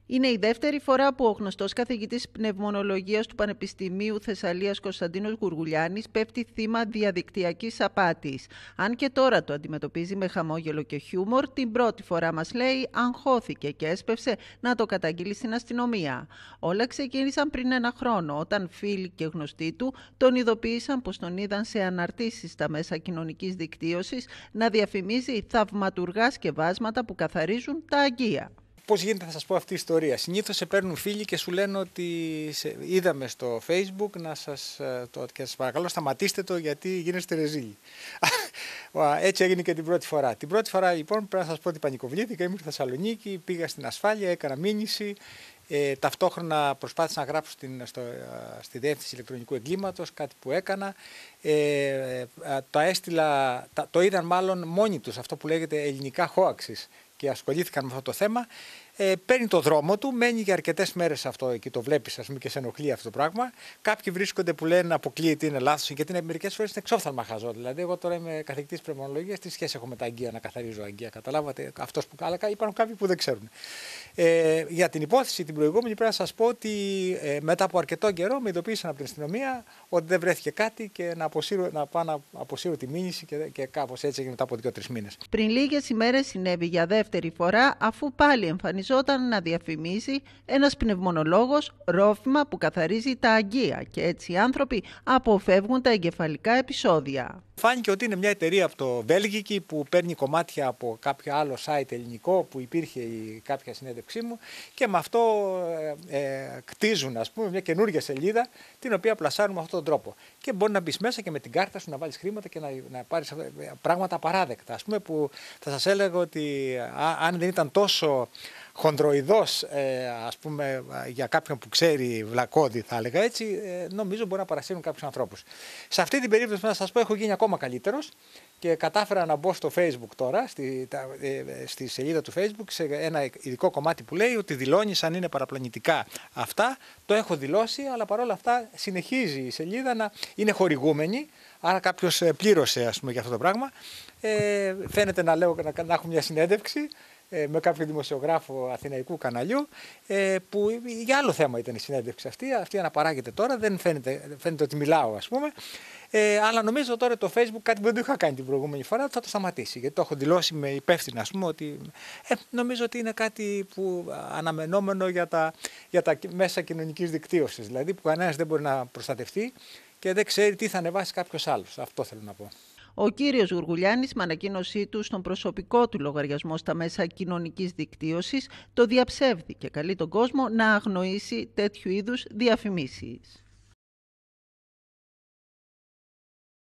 Είναι η δεύτερη φορά που ο γνωστός καθηγητής πνευμονολογίας του Πανεπιστημίου Θεσσαλίας Κωνσταντίνος Γουργουλιάνης πέφτει θύμα διαδικτυακής απάτης. Αν και τώρα το αντιμετωπίζει με χαμόγελο και χιούμορ, την πρώτη φορά, μας λέει, αγχώθηκε και έσπευσε να το καταγγείλει στην αστυνομία. Όλα ξεκίνησαν πριν ένα χρόνο, όταν φίλοι και γνωστοί του τον ειδοποίησαν πως τον είδαν σε αναρτήσεις στα μέσα κοινωνικής δικτύωσης να διαφημίζει θαυματουργά σκευάσματα που καθαρίζουν τα αγγεία. Πώς γίνεται, θα σας πω αυτή η ιστορία. Συνήθως σε παίρνουν φίλοι και σου λένε ότι είδαμε στο Facebook και σας παρακαλώ σταματήστε το γιατί γίνεστε ρεζίλοι. Έτσι έγινε και την πρώτη φορά. Την πρώτη φορά λοιπόν πρέπει να σας πω ότι πανικοβλήθηκα, ήμουν στη Θεσσαλονίκη, πήγα στην ασφάλεια, έκανα μήνυση. Ταυτόχρονα προσπάθησα να γράψω στη διεύθυνση ηλεκτρονικού εγκλήματος, κάτι που έκανα. Το έστειλα, το είδαν μάλλον μόνοι τους, αυτό που λέγεται ελληνικά hoaxes, και ασχολήθηκαν με αυτό το θέμα. Παίρνει το δρόμο του, μένει για αρκετές μέρες αυτό και το βλέπεις, ας πούμε, και σε ενοχλεί αυτό το πράγμα. Κάποιοι βρίσκονται που λένε αποκλείεται, είναι λάθος, γιατί μερικές φορές είναι εξόφθαλμα χαζό. Δηλαδή, εγώ τώρα είμαι καθηγητής πνευμονολογίας, τι σχέση έχω με τα αγγεία, να καθαρίζω αγγεία, καταλάβατε. Αυτός που αλλά υπάρχουν κάποιοι που δεν ξέρουν. Για την υπόθεση την προηγούμενη, πρέπει να σας πω ότι μετά από αρκετό καιρό με ειδοποίησαν από την αστυνομία ότι δεν βρέθηκε κάτι και να πάω να αποσύρω τη μήνυση και κάπως έτσι έγινε μετά από 2-3 μήνες. Πριν λίγες ημέρες συνέβη για δεύτερη φορά, αφού πάλι εμφανιζόταν να διαφημίζει ένας πνευμονολόγος ρόφημα που καθαρίζει τα αγγεία και έτσι οι άνθρωποι αποφεύγουν τα εγκεφαλικά επεισόδια. Φάνηκε ότι είναι μια εταιρεία από το Βέλγικη που παίρνει κομμάτια από κάποιο άλλο site ελληνικό που υπήρχε κάποια συνέντευξή μου και με αυτό κτίζουν, ας πούμε, μια καινούργια σελίδα την οποία πλασάρουν με αυτόν τον τρόπο. Και μπορεί να μπεις μέσα και με την κάρτα σου να βάλεις χρήματα και να πάρεις πράγματα απαράδεκτα. Ας πούμε, που θα σας έλεγα ότι αν δεν ήταν τόσο χονδροειδός, ας πούμε, για κάποιον που ξέρει βλακώδη, θα έλεγα έτσι, νομίζω μπορεί να παρασύρουν κάποιους ανθρώπους. Σε αυτή την περίπτωση, να σας πω, έχω γίνει ακόμα καλύτερος και κατάφερα να μπω στο Facebook τώρα, στη σελίδα του Facebook, σε ένα ειδικό κομμάτι που λέει ότι δηλώνεις αν είναι παραπλανητικά αυτά. Το έχω δηλώσει, αλλά παρόλα αυτά συνεχίζει η σελίδα να είναι χορηγούμενη, άρα κάποιος πλήρωσε, ας πούμε, για αυτό το πράγμα. Φαίνεται να έχω μια συνέντευξη με κάποιο δημοσιογράφο αθηναϊκού καναλιού, που για άλλο θέμα ήταν η συνέντευξη αυτή αναπαράγεται τώρα, δεν φαίνεται ότι μιλάω, ας πούμε, αλλά νομίζω τώρα το Facebook, κάτι που δεν το είχα κάνει την προηγούμενη φορά, θα το σταματήσει, γιατί το έχω δηλώσει με υπεύθυνα, ας πούμε, ότι νομίζω ότι είναι κάτι που αναμενόμενο για τα μέσα κοινωνικής δικτύωσης, δηλαδή που κανένας δεν μπορεί να προστατευτεί και δεν ξέρει τι θα ανεβάσει κάποιος άλλος, αυτό θέλω να πω. Ο κύριος Γουργουλιάνης, με ανακοίνωσή του στον προσωπικό του λογαριασμό στα μέσα κοινωνικής δικτύωσης, το διαψεύδει και καλεί τον κόσμο να αγνοήσει τέτοιου είδους διαφημίσεις.